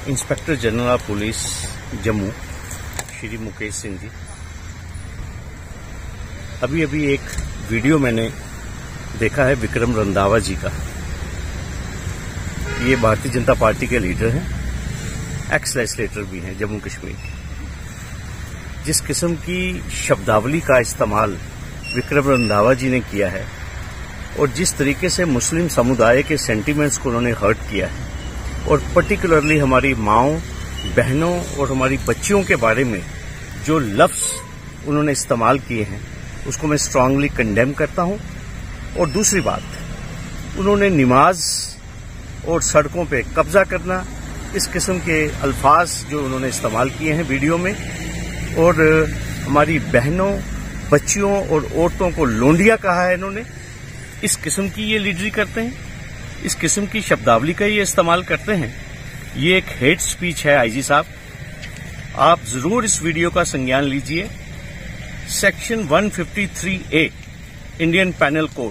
Inspector general of police Jammu Shri Mukesh Singh ji, अभी एक video मैंने देखा है विक्रम रंधावा जी का। ये भारतीय जनता पार्टी के लीडर हैं, एक्स लेजिस्लेटर भी हैं जम्मू कश्मीर के। जिस किस्म की शब्दावली का इस्तेमाल विक्रम रंधावा जी ने किया है और जिस तरीके से मुस्लिम समुदाय के सेंटीमेंट्स को उन्होंने हर्ट किया है और पर्टिकुलरली हमारी माओं, बहनों और हमारी बच्चियों के बारे में जो लफ्ज उन्होंने इस्तेमाल किए हैं उसको मैं स्ट्रांगली कंडेम करता हूं। और दूसरी बात, उन्होंने नमाज और सड़कों पे कब्जा करना, इस किस्म के अल्फाज जो उन्होंने इस्तेमाल किए हैं वीडियो में, और हमारी बहनों, बच्चियों और औरतों को लोंडिया कहा है इन्होंने, इस किस्म की ये लीडरी करते हैं, इस किस्म की शब्दावली का ये इस्तेमाल करते हैं। ये एक हेट स्पीच है। आईजी साहब, आप जरूर इस वीडियो का संज्ञान लीजिए। Section 153A Indian panel code,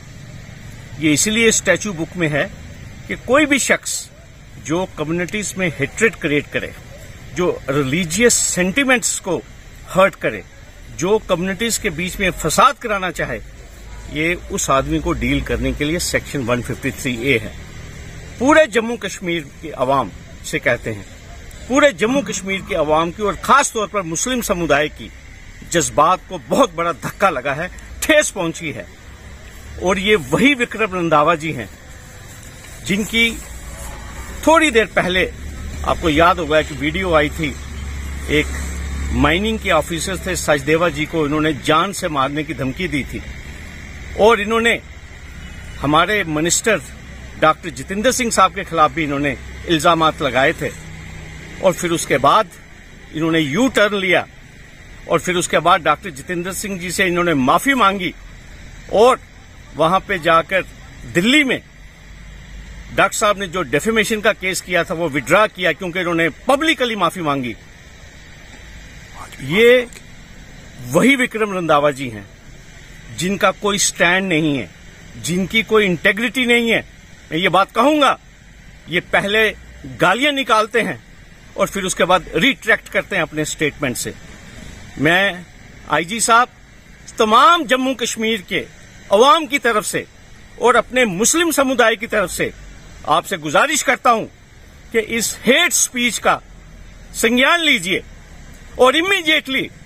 ये इसीलिए स्टैच्यू बुक में है कि कोई भी शख्स जो कम्युनिटीज में हेट्रेड क्रिएट करे, जो रिलीजियस सेंटिमेंट्स को हर्ट करे, जो कम्युनिटीज के बीच में फसाद कराना चाहे, ये उस आदमी को डील करने के लिए सेक्शन 153A है। पूरे जम्मू कश्मीर की आवाम से कहते हैं, पूरे जम्मू कश्मीर की आवाम की और खास तौर पर मुस्लिम समुदाय की जज्बात को बहुत बड़ा धक्का लगा है, ठेस पहुंची है। और ये वही विक्रम रंधावा जी हैं जिनकी थोड़ी देर पहले आपको याद होगा कि वीडियो आई थी, एक माइनिंग के ऑफिसर थे सचदेवा जी को इन्होंने जान से मारने की धमकी दी थी और इन्होंने हमारे मिनिस्टर डॉक्टर जितेंद्र सिंह साहब के खिलाफ भी इन्होंने इल्जामात लगाए थे। और फिर उसके बाद इन्होंने यू टर्न लिया और फिर उसके बाद डॉक्टर जितेंद्र सिंह जी से इन्होंने माफी मांगी और वहां पे जाकर दिल्ली में डॉक्टर साहब ने जो डेफेमेशन का केस किया था वो विड्रा किया क्योंकि इन्होंने पब्लिकली माफी मांगी। ये वही विक्रम रंधावा जी हैं जिनका कोई स्टैंड नहीं है, जिनकी कोई इंटेग्रिटी नहीं है। मैं ये बात कहूंगा, ये पहले गालियां निकालते हैं और फिर उसके बाद रिट्रैक्ट करते हैं अपने स्टेटमेंट से। मैं आईजी साहब तमाम जम्मू कश्मीर के अवाम की तरफ से और अपने मुस्लिम समुदाय की तरफ से आपसे गुजारिश करता हूं कि इस हेट स्पीच का संज्ञान लीजिए और इमीडिएटली